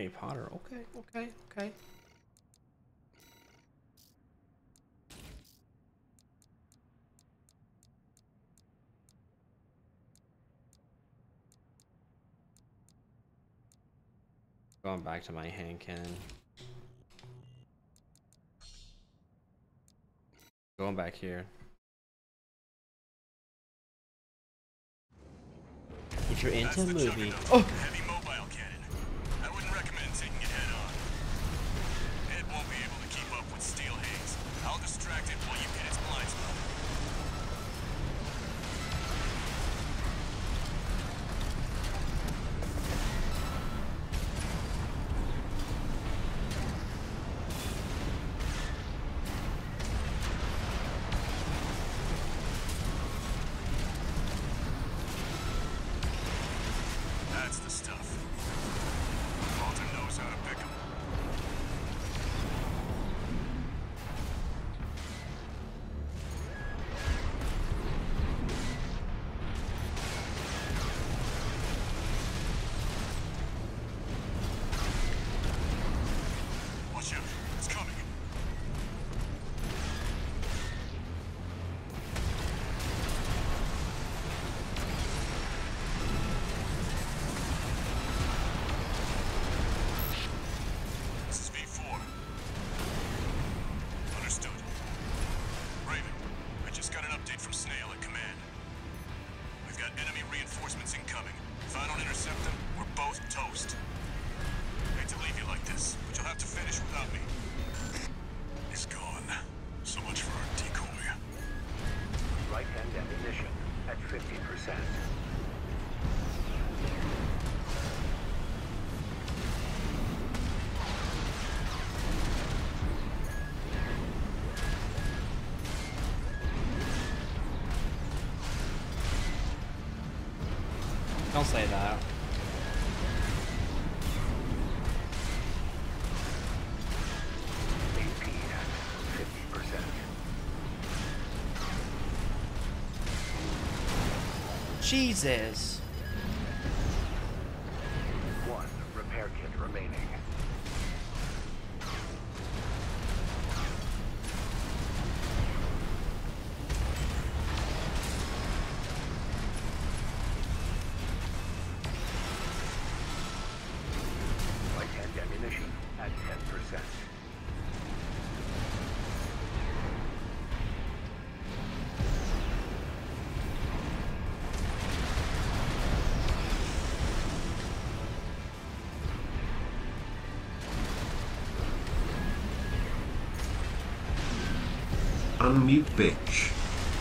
Harry Potter. Okay, okay, okay. Going back to my hand cannon. Going back here. If you're into a movie. Oh! Heavy mobile cannon. I wouldn't recommend taking it head on. It won't be able to keep up with steel haze. I'll distract it while you hit its blind spot. That's the stuff. Alton knows how to pick 'em. Watch out. It's coming. This is V4. Understood. Raven, I just got an update from Snail at command. We've got enemy reinforcements incoming. If I don't intercept them, we're both toast. Hate to leave you like this, but you'll have to finish without me. He's gone. So much for our decoy. Right-hand ammunition at 50%. Don't say that. AP at 50%. Jesus. One repair kit remaining. Right-hand ammunition at 10%. Unmute bitch.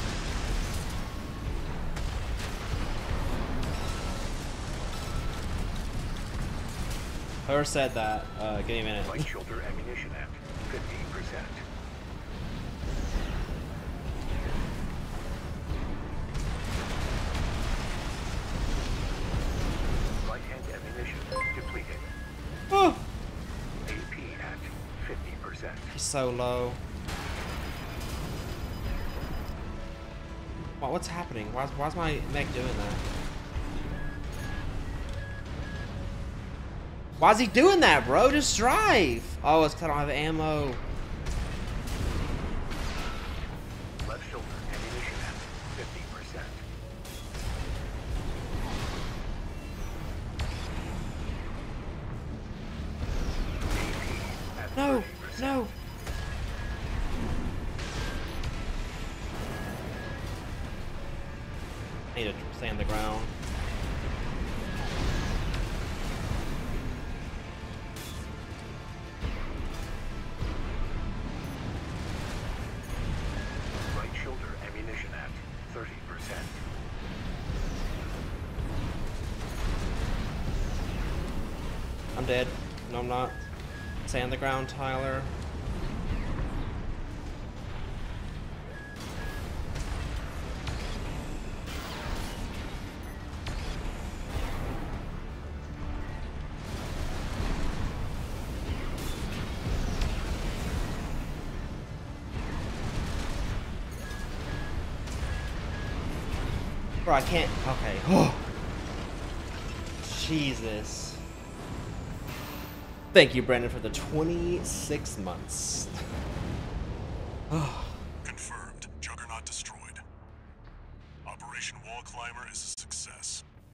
Whoever said that, give me a minute. Right shoulder ammunition at 50%. Right-hand ammunition depleted. Oh, AP at 50%. he's so low. What's happening? Why's my mech doing that? Why's he doing that, bro? Just drive. Oh, it's 'cause I don't have ammo. Left shoulder ammunition at 50%. AP at No, 30%. no. I need to stay on the ground. Right shoulder ammunition at 30%. I'm dead. No, I'm not. Stay on the ground, Tyler. Bro, I can't. Okay. Oh. Jesus. Thank you, Brandon, for the 26 months. Confirmed. Juggernaut destroyed. Operation Wall Climber is a success.